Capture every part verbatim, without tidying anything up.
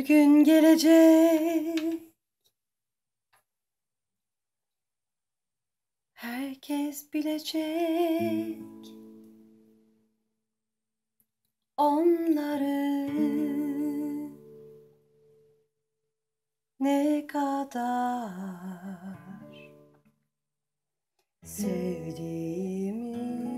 gün gelecek, herkes bilecek onları ne kadar sevdiğimi.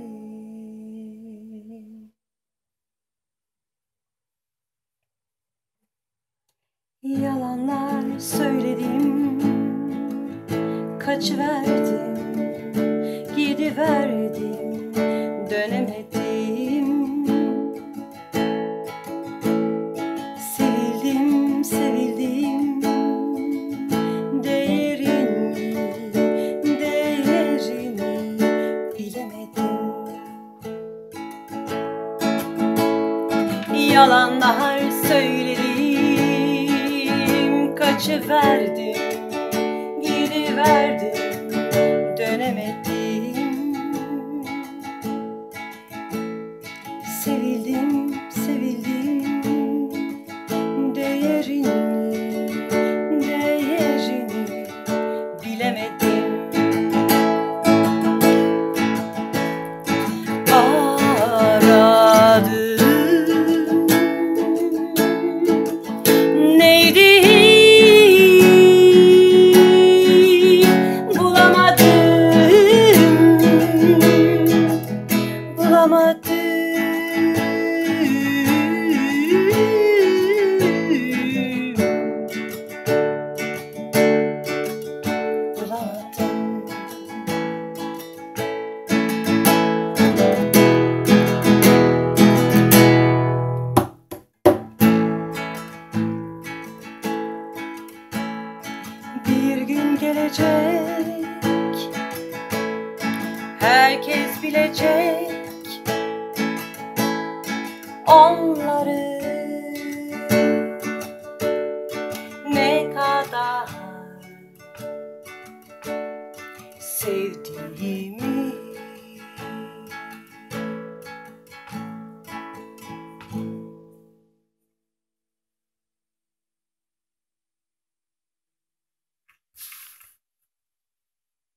Yalanlar söyledim, kaçıverdim, gidiverdim, dönemedim. Sevildim, sevildim, değerini, değerini bilemedim. Yalanlar söyledim, kaçıverdim, gidiverdim, dönemedim. Sevildim, sevildim, değerini, değerini bilemedim. Aradım, neydi bulamadım, bulamadım. Bir gün gelecek, herkes bilecek onları